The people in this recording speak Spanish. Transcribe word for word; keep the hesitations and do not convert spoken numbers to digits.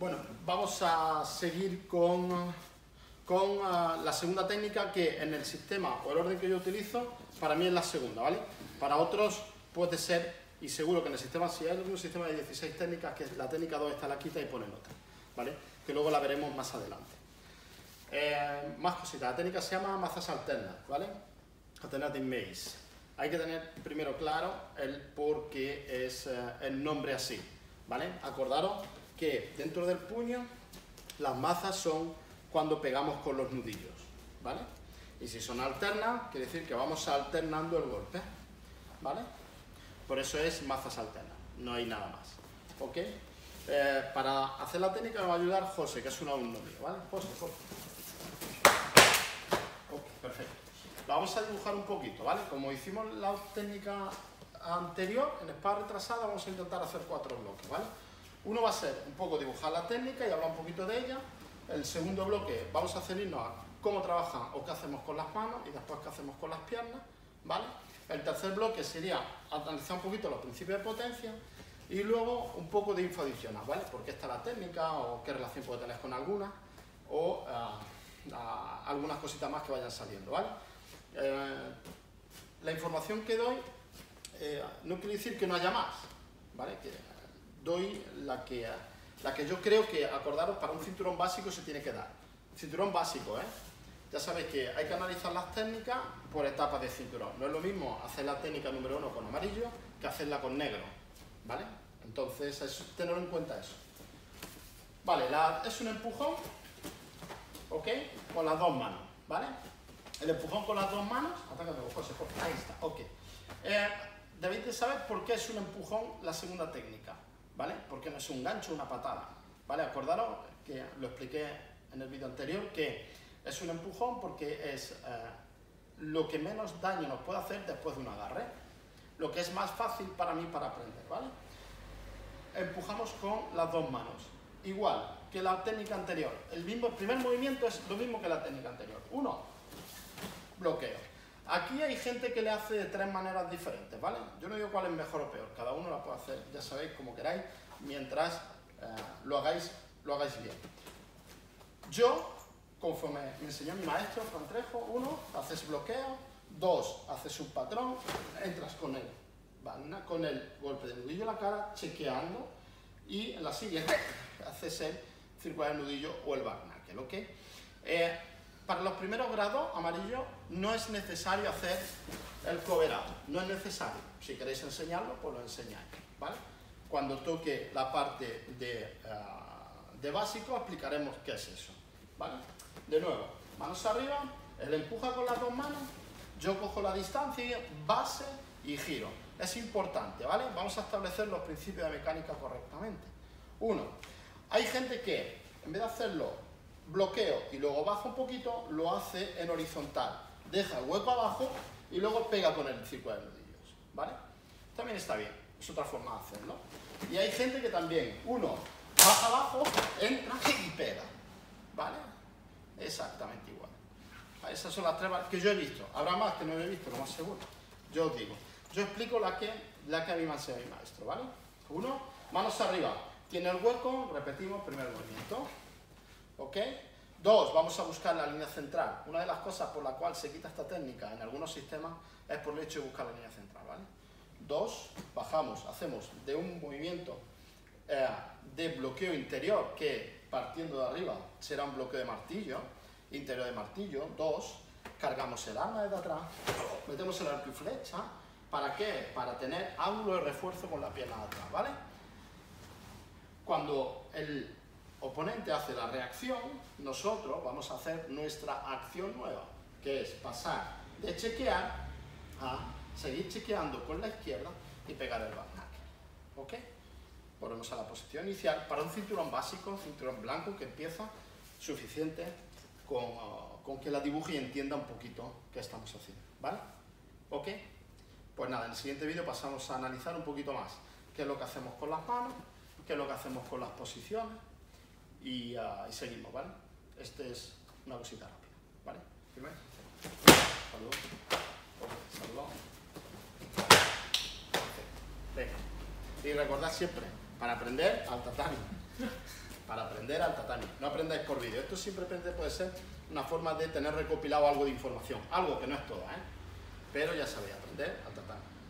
Bueno, vamos a seguir con, con uh, la segunda técnica, que en el sistema o el orden que yo utilizo, para mí es la segunda, ¿vale? Para otros puede ser, y seguro que en el sistema, si hay un sistema de dieciséis técnicas, que la técnica dos esta la quita y pone otra, ¿vale? Que luego la veremos más adelante. Eh, más cositas, la técnica se llama mazas alternas, ¿vale? Alternative maze. Hay que tener primero claro el por qué es eh, el nombre así, ¿vale? Acordaros que dentro del puño las mazas son cuando pegamos con los nudillos, ¿vale? Y si son alternas, quiere decir que vamos alternando el golpe, ¿vale? Por eso es mazas alternas, no hay nada más, ¿ok? Eh, para hacer la técnica me va a ayudar José, que es un alumno mío, ¿vale? José, José. Ok, perfecto. La vamos a dibujar un poquito, ¿vale? Como hicimos la técnica anterior, en espada retrasada, vamos a intentar hacer cuatro bloques, ¿vale? Uno va a ser un poco dibujar la técnica y hablar un poquito de ella. El segundo bloque vamos a ceñirnos a cómo trabajan o qué hacemos con las manos y después qué hacemos con las piernas, ¿vale? El tercer bloque sería analizar un poquito los principios de potencia y luego un poco de info adicional, ¿vale? ¿Por qué está la técnica o qué relación puede tener con alguna o uh, uh, algunas cositas más que vayan saliendo, ¿vale? Eh, la información que doy eh, no quiere decir que no haya más, ¿vale? Que doy la que, la que yo creo que, acordaros, para un cinturón básico se tiene que dar. Cinturón básico, ¿eh? Ya sabéis que hay que analizar las técnicas por etapas de cinturón. No es lo mismo hacer la técnica número uno con amarillo que hacerla con negro, ¿vale? Entonces, es tener en cuenta eso. Vale, la, es un empujón, ¿ok? Con las dos manos, ¿vale? El empujón con las dos manos, atácame, José, José, ahí está, ok. Eh, debéis de saber por qué es un empujón la segunda técnica, ¿vale? Porque no es un gancho, una patada, ¿vale? Acordaros que lo expliqué en el vídeo anterior, que es un empujón porque es eh, lo que menos daño nos puede hacer después de un agarre, lo que es más fácil para mí para aprender, ¿vale? Empujamos con las dos manos, igual que la técnica anterior. El, mismo, el primer movimiento es lo mismo que la técnica anterior. Uno, bloqueo. Aquí hay gente que le hace de tres maneras diferentes, ¿vale? Yo no digo cuál es mejor o peor, cada uno la puede hacer, ya sabéis, como queráis, mientras eh, lo, hagáis, lo hagáis bien. Yo, conforme me enseñó mi maestro, Fran Trejo, uno, haces bloqueo, dos, haces un patrón, entras con el, con el golpe de nudillo en la cara, chequeando, y en la siguiente haces el circular el nudillo o el back knuckle, ¿ok? Eh, Para los primeros grados, amarillo, no es necesario hacer el cover out, no es necesario. Si queréis enseñarlo, pues lo enseñáis, ¿vale? Cuando toque la parte de, uh, de básico, explicaremos qué es eso, ¿vale? De nuevo, manos arriba, él empuja con las dos manos, yo cojo la distancia, base y giro. Es importante, ¿vale? Vamos a establecer los principios de mecánica correctamente. Uno, hay gente que, en vez de hacerlo bloqueo y luego baja un poquito, lo hace en horizontal. Deja el hueco abajo y luego pega con el círculo de nudillos, ¿vale? También está bien, es otra forma de hacerlo. Y hay gente que también, uno, baja abajo, entra y pega, ¿vale? Exactamente igual. Esas son las tres que yo he visto. Habrá más que no he visto, lo más seguro. Yo os digo. Yo explico la que, la que a mí me ha enseñado mi maestro, ¿vale? Uno, manos arriba. Tiene el hueco, repetimos, primer movimiento. ¿Ok? Dos, vamos a buscar la línea central. Una de las cosas por la cual se quita esta técnica en algunos sistemas es por el hecho de buscar la línea central, ¿vale? Dos, bajamos, hacemos de un movimiento eh, de bloqueo interior, que partiendo de arriba será un bloqueo de martillo, interior de martillo. Dos, cargamos el arma desde atrás, metemos el arco y flecha. ¿Para qué? Para tener ángulo de refuerzo con la pierna de atrás, ¿vale? Cuando el oponente hace la reacción, nosotros vamos a hacer nuestra acción nueva, que es pasar de chequear a seguir chequeando con la izquierda y pegar el back knuckle, ¿ok? Volvemos a la posición inicial para un cinturón básico, un cinturón blanco que empieza suficiente con, uh, con que la dibuje y entienda un poquito qué estamos haciendo, ¿vale? ¿Ok? Pues nada, en el siguiente vídeo pasamos a analizar un poquito más qué es lo que hacemos con las manos, qué es lo que hacemos con las posiciones. Y, uh, y seguimos, ¿vale? Este es una cosita rápida, ¿vale? Primero, saludos, saludos. Venga. Y recordad siempre, para aprender, al tatami. para aprender al tatami. No aprendáis por vídeo. Esto simplemente puede ser una forma de tener recopilado algo de información. Algo que no es todo, ¿eh? Pero ya sabéis, aprender al tatami.